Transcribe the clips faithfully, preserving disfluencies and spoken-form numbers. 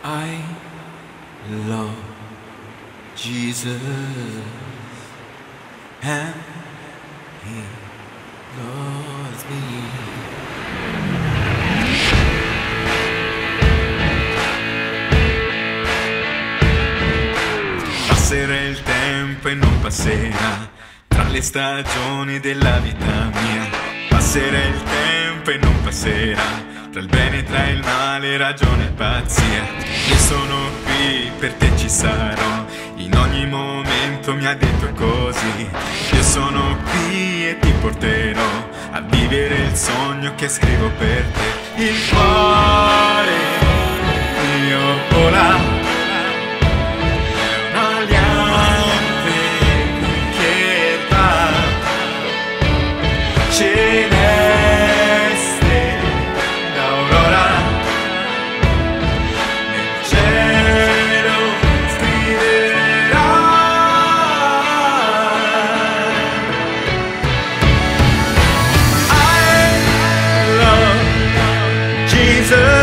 I love Jesus, and He loves me. Passerà il tempo e non passerà tra le stagioni della vita mia. Passerà il tempo e non passerà tra il bene e tra il male, ragione e pazzia. Io sono qui, per te ci sarò, in ogni momento mi ha detto così. Io sono qui e ti porterò a vivere il sogno che scrivo per te. Il cuore mio vola, è un aliante che va celeste d'aurora, nel cielo scriverà. I love Jesus.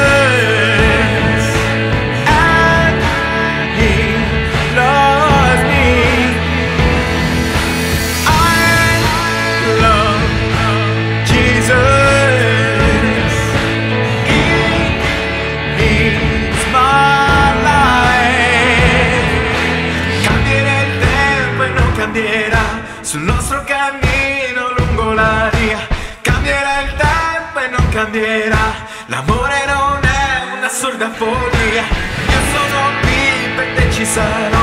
Sul nostro cammino lungo la via cambierà il tempo e non cambierà. L'amore non è una sorda follia. Io sono qui, per te ci sarò.